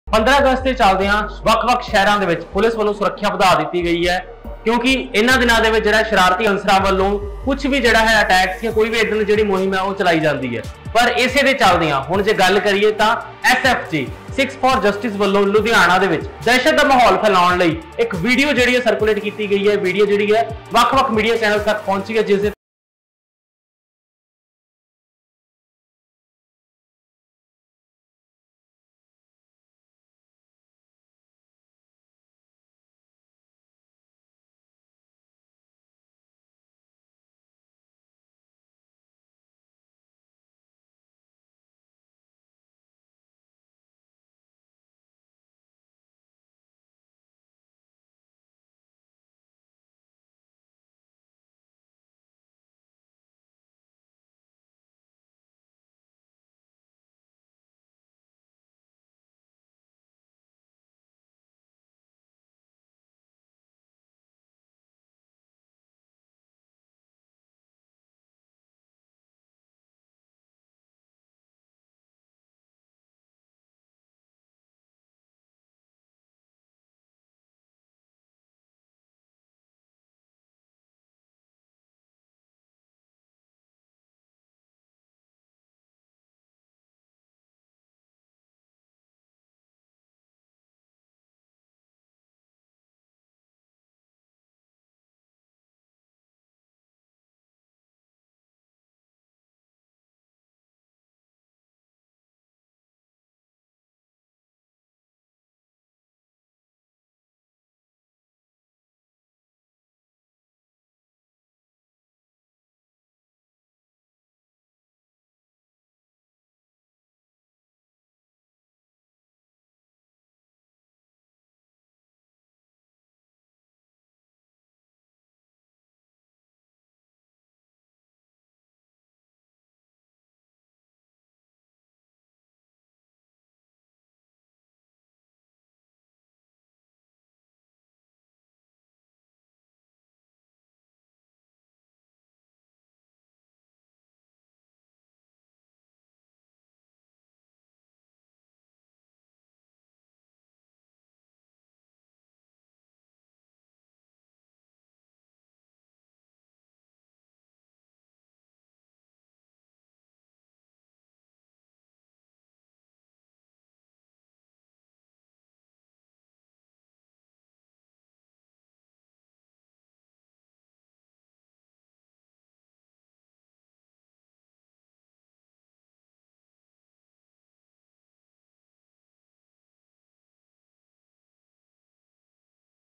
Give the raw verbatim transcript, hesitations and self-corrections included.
पंद्रह अगस्त के चलदियां ਵੱਖ-ਵੱਖ शहरों के पुलिस वालों सुरक्षा बढ़ा दी गई है, क्योंकि इन्हां दिनां दे विच जिहड़ा शरारती अंसरां वालों कुछ भी जिहड़ा है अटैक्स या कोई भी इदां दी जिहड़ी मुहिम है वो चलाई जाती है। पर इसे दे चलदियां हुण जे गल करिए तां S F J Sikhs for Justice वालों लुधियाना दे विच दहशत दा माहौल फैलाउण लई एक वीडियो जिहड़ी है सर्कुलेट की गई है। वीडियो जिहड़ी है ਵੱਖ-ਵੱਖ मीडिया चैनल तक पहुंची है, जिस